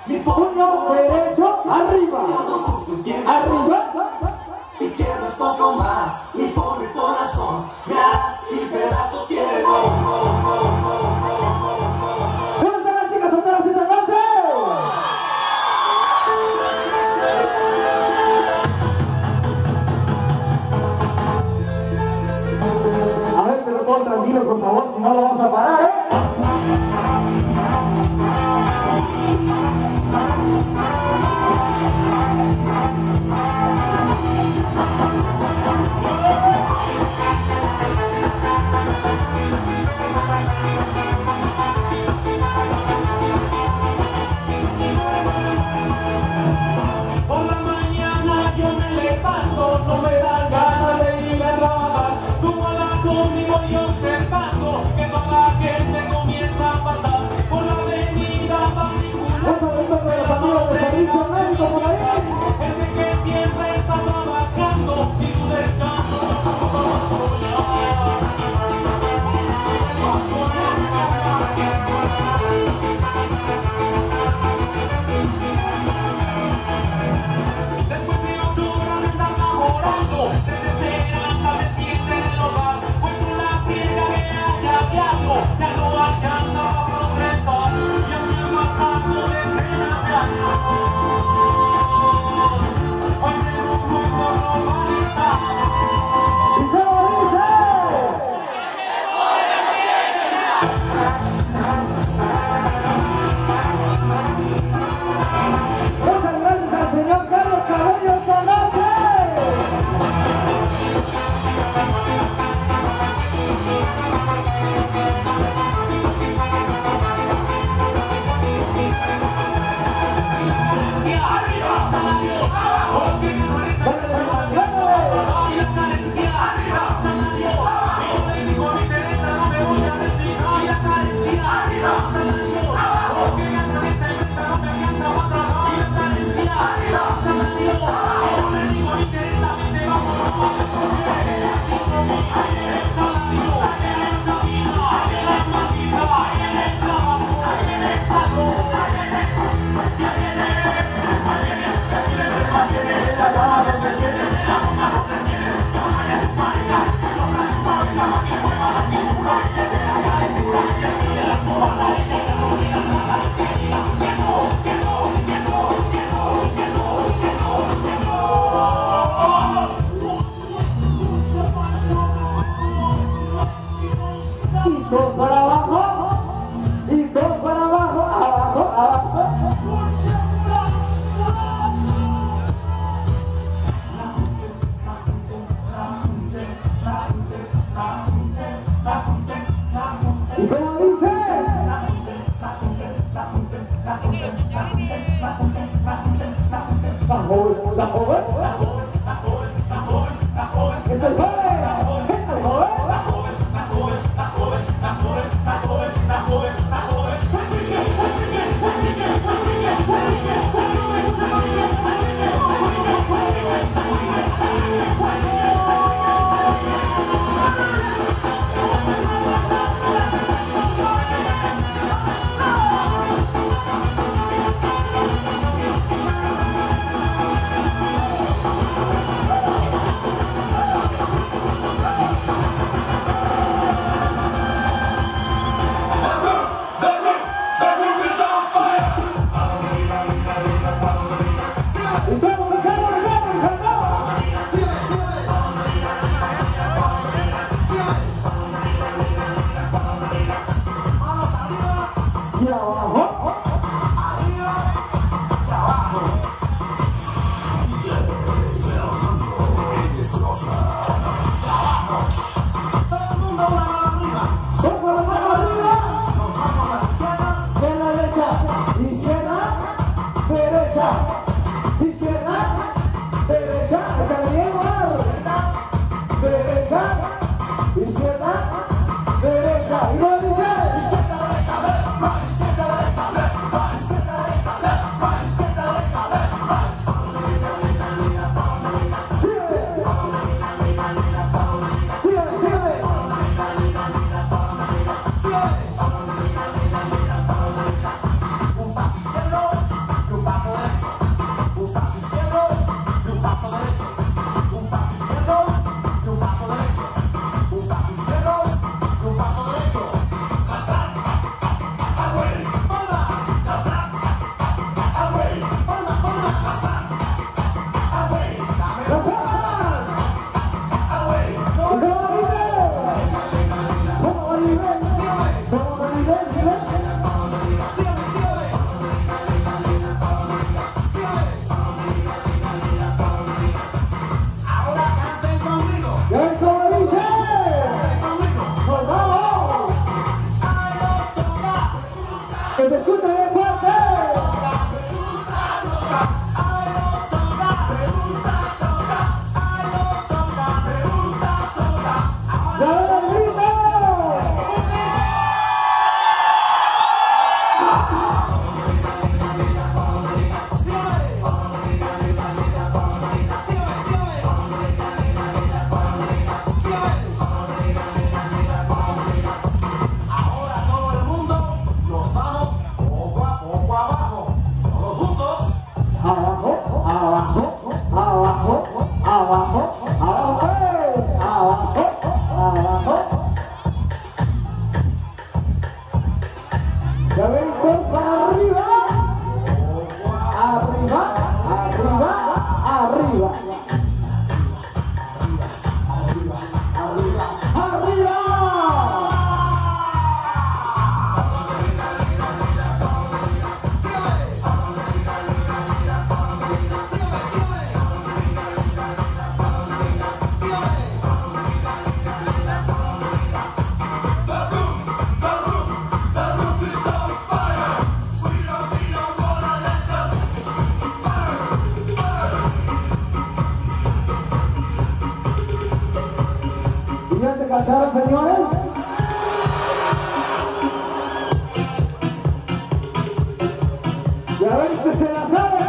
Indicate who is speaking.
Speaker 1: Puño derecho, arriba. Arriba.
Speaker 2: Si quieres poco más, mi pobre corazón, me harás mil pedazos, quiero.
Speaker 1: ¿Dónde están las chicas solteras esta noche? A ver, pero todos tranquilos, por favor, si no lo vamos a parar, ¿eh?
Speaker 3: Por la mañana yo me levanto, no me dan ganas de irme a trabajar. Subo a la comida y observando que toda la gente comienza a pasar por la avenida particular. Gente que siempre está trabajando y su descanso. Después de 8 horas de estar laborando, desesperanza se siente en el hogar, pues una piedra que haya diario ya no alcanza a progresar, y así han pasado decenas de años. Hoy en un mundo globalizado.
Speaker 1: ¿Y cómo dice? Muchas gracias al señor Carlos Cabello esta noche.
Speaker 3: Arriba, salario, abajo, que no eres y la carencia, arriba, salario, yo le digo me interesa, no me voy a decir, y la carencia, arriba, salario, abajo, que ya no me interesa, no me alcanza para trabajar, y la carencia, arriba, salario, yo le digo me interesa, vete, vamos,
Speaker 1: Y todo para abajo. Y todo para abajo. Abajo, abajo. ¿Y cómo dice? La joven, la joven. Este es joven. Este es joven. Y abajo. Con la mano arriba. De la derecha. Izquierda. Derecha. Izquierda. Derecha. Está bien, derecha. Izquierda. Derecha. Y lo dice. griten fuerte. ¡Dale el grito!
Speaker 3: Ahora todo el mundo nos vamos poco a poco abajo. Todos juntos.
Speaker 1: Abajo, abajo, abajo, abajo, abajo, abajo, abajo. Ya ven, para arriba, arriba, arriba, arriba, arriba. ¿Y ya se cansaron, señores? Ya ven que se la saben.